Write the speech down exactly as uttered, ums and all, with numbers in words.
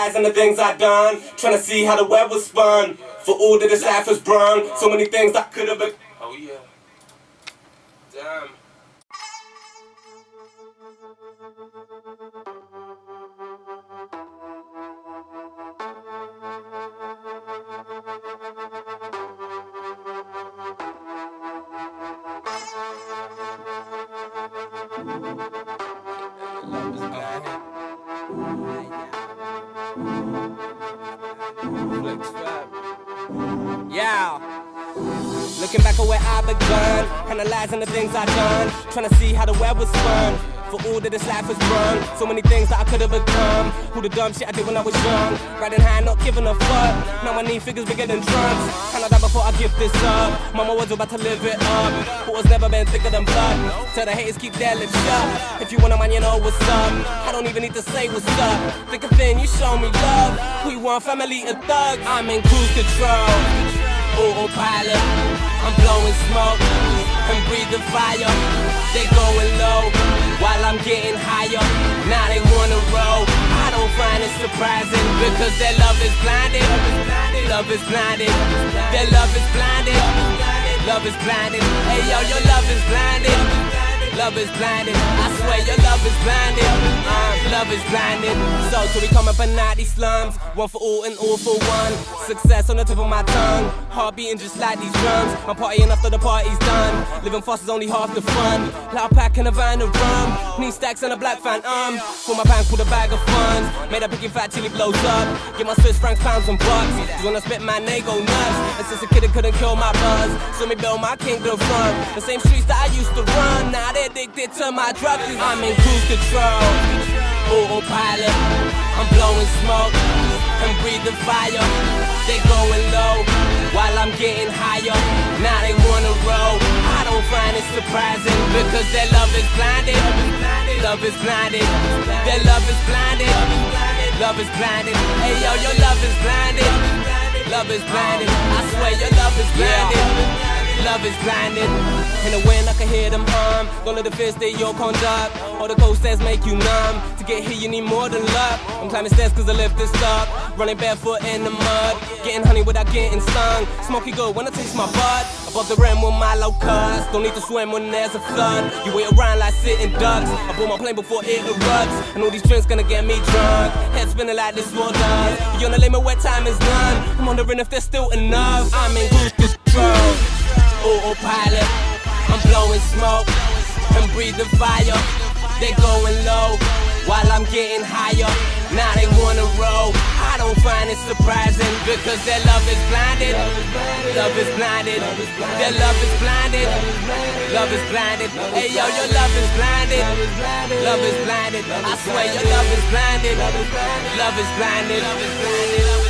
Analyzing the things I done, trying to see how the web was spun. For all that this life has brung, so many things I could have been. Oh yeah. Damn. Yeah. Looking back at where I begun, analyzing the things I done, trying to see how the web was spun. For all that this life has brung, so many things that I could have become. Who the dumb shit I did when I was young, riding high, not giving a fuck. Now I need figures bigger than drums. Can I die before I give this up? Mama was about to live it up, but was never been thicker than blood. Tell the haters keep their lips shut. If you wanna mind, you know what's up. I don't even need to say what's up. Thick and thin, you show me love. We want family and thugs. I'm in cruise control, autopilot. I'm blowing smoke and breathing fire. They going low while I'm getting higher. Now they wanna roll. I don't find it surprising because their love is blinded. Love is blinded. Their love is blinded. Love is blinded. Hey yo, your love is blinded. Love is blinded. I swear your love is blinded. Uh, love is blinded. So till we come up and out these slums, one for all and all for one. Success on the tip of my tongue, heart beating just like these drums. I'm partying after the party's done. Living fast is only half the fun. Loud pack in a van of rum, need stacks and a black phantom. For my bank with a bag of funds, made a picky fat till he blows up. Get my Swiss francs, pounds and bucks. Cause when I spit man, they go nuts. And since a kid it couldn't kill my buzz, so me build my kingdom from the same streets that I used to run. Now they addicted to my drugs. I'm in cruise control, autopilot. I'm blowing smoke and breathing fire. They going low while I'm getting higher. Now they wanna roll. I don't find it surprising because their love is blinded. Love is blinded. Their love is blinded. Love is blinded. Hey yo, your love is blinded. Love is blinded. I swear your love is blinded. Love is blinded. In the wind I can hear them hum. Don't let the fear stay your conduct. All the cold stairs make you numb. To get here you need more than luck. I'm climbing stairs cause I lift this up. Running barefoot in the mud. Getting honey without getting stung. Smoky good when I taste my bud. Above the rim with my low cuts. Don't need to swim when there's a flood. You wait around like sitting ducks. I bought my plane before it erupts. And all these drinks gonna get me drunk. Head spinning like this war does. You're on the limit where time is none. I'm wondering if there's still enough. I'm in cruise control, autopilot. I'm blowing smoke and breathing fire. They going low while I'm getting higher. Now they wanna roll. I don't find it surprising because their love is blinded. Love is blinded. Their love is blinded. Love is blinded. Hey yo, your love is blinded. Love is blinded. I swear your love is blinded. Love is blinded.